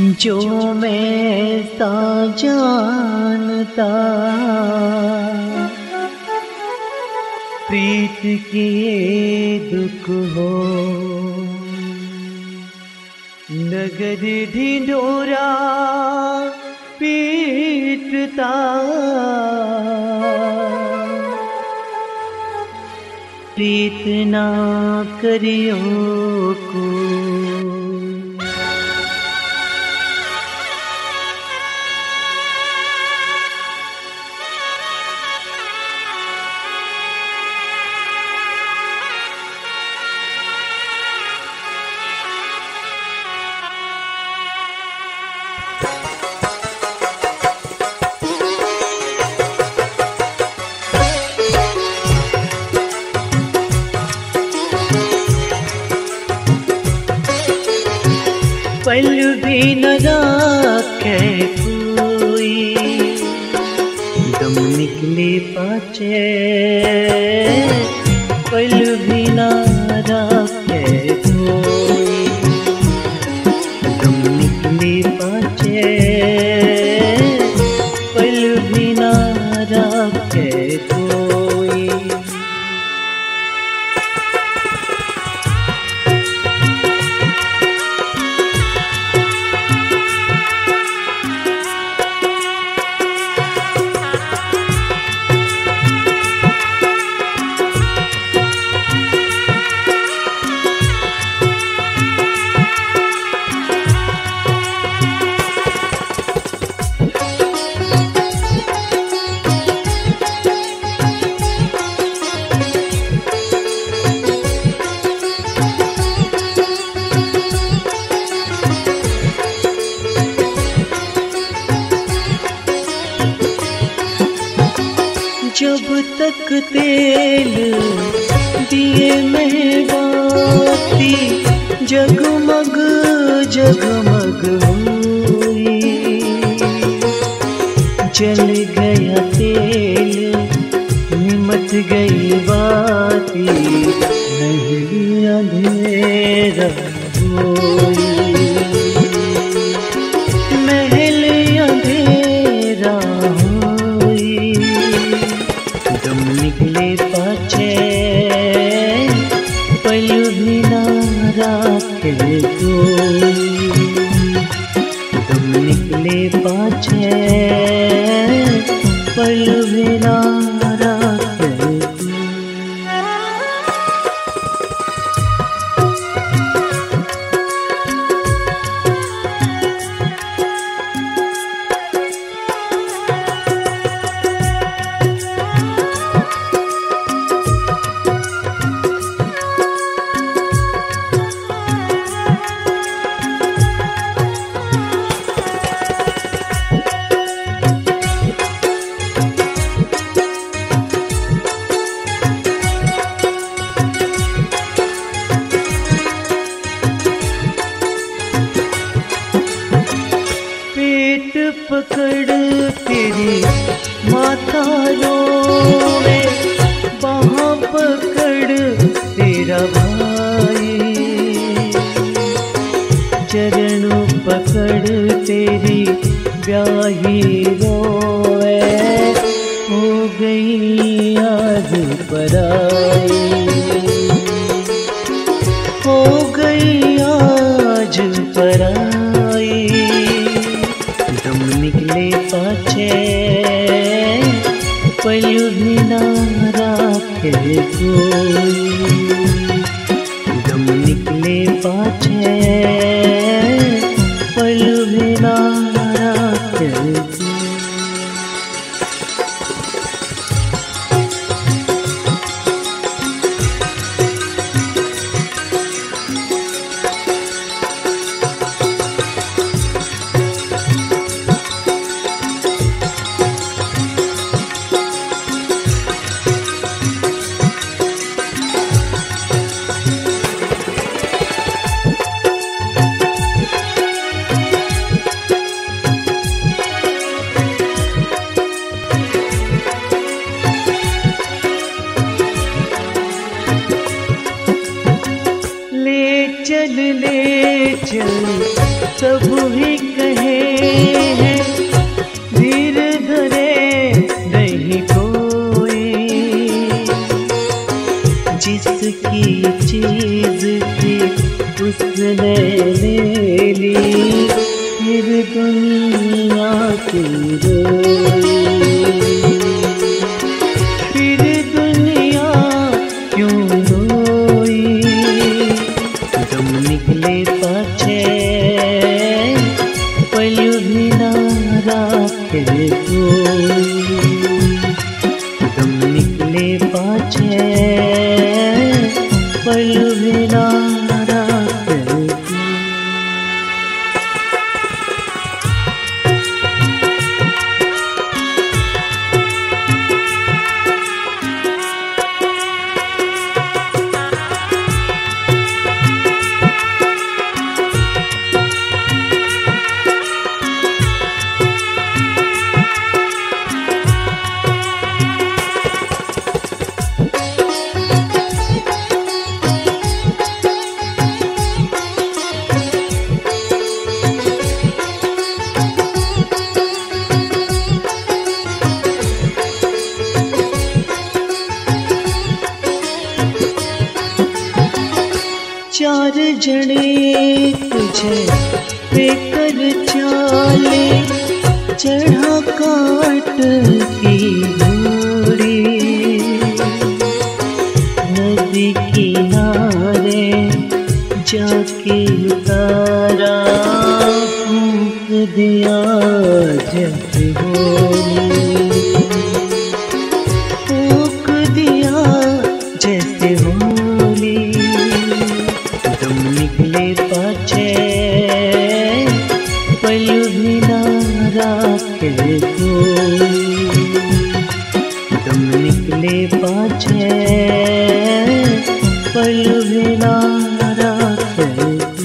जो मैं सा जानता प्रीत की ये दुख हो, नगर ढिंढोरा पीटता प्रीत ना करियो को। पल भी न राखे कोई, दम निकले पाचे पल भी न राखे कोई, दम निकले पाचे पल भी न राखे कोई। जब तक तेल दिए में बाती जगमग जगमग हुई, जल गया तेल निमट गई बाती नहीं अंधेरा हुई, महल अंधेरा हुई, दम निकले पाचे पल भी ना राखे कोई, दम निकले पाचे पल भी ना राखे कोई। पेट पकड़ तेरी माथा रोवे, बाहाँ पकड़ तेरा भाई, चरण पकड़ तेरी ब्याही रोवे, हो गई आज पराई, हो गई आज पराई, दम निकले पाचे पल भी ना राखे कोई, दम निकले पाचे पल भी ना राखे कोई। चल ले चल सब ही कहे हैं धीर धरे नहीं कोई, जिसकी चीज थी उसने ले ली, फिर दुनिया की रोई, फिर दुनिया क्यों रोई। दम निकले पाछे पल भी ना राखे कोई, दम निकले पाछे पल भी ना राखे कोई। चार जने तुझे लेकर चाले, चढ़ा काट की घोड़ी, नदी किनारे जाके उतारा, फूंक दिया जैसे होली, फूंक दिया जैसे होली। दम निकले पाछे पल भी ना राखे कोई, दम निकले पाछे पल भी ना राखे कोई।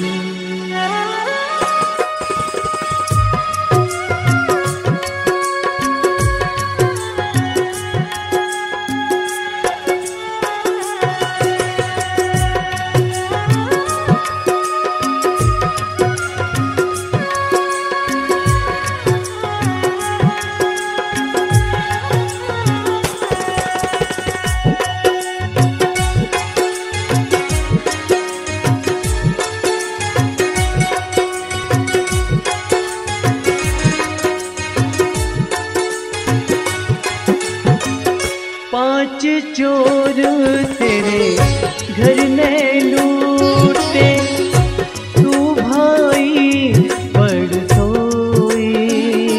पांच चोर तेरे घर में लूटे, तू भाई बड़ सोई,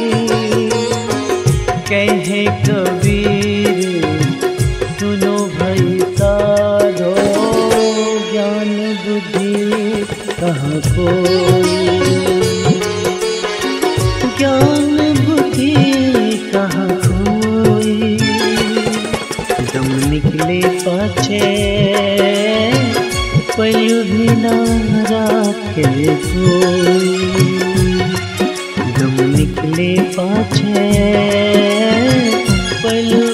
कहे कबीर सुनो भाई तारो, ज्ञान बुद्धि कहाँ कोई, ज्ञान बुद्धि कहाँ कोई। दम निकले पाछे पल भी ना राखे कोई, दम निकले पाछे पल